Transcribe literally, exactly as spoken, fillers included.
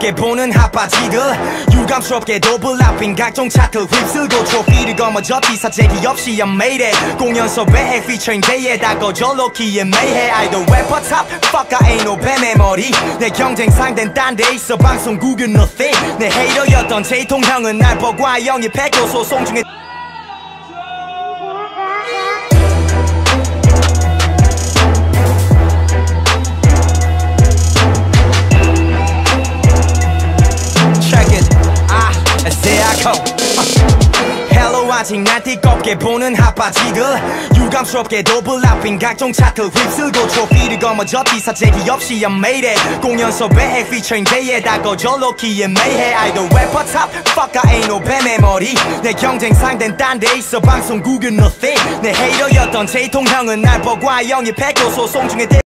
유감스럽게 보는 핫바지들 유감스럽게 도블라핀 각종 차트 휩쓸고 트로피를 거머졌지 사재기 없이 I'm made it 공연 섭외해 featuring 대에다 거절로 기에 매해 아이돌 래퍼 탑 fuck I ain't no 뱀의 머리 내 경쟁 상대는 딴 데 있어 방송국은 nothing 내 헤이터였던 제이통 형은 날 보고 영입했고 소송 중에 아직 날 띠껍게 보는 핫바지들 유감스럽게 도블라핀 각종 차트 휩쓸고 트로피를 거머졌지 사재기 없이 I'm made it 공연 섭외해 featuring 대에다 거절로 기에 매해 아이돌 래퍼 탑 fuck I ain't no 뱀의 머리 내 경쟁 상대는 딴 데 있어 방송국은 nothing 내 헤이터였던 제이통 형은 날 보고 영입했고 소송 중에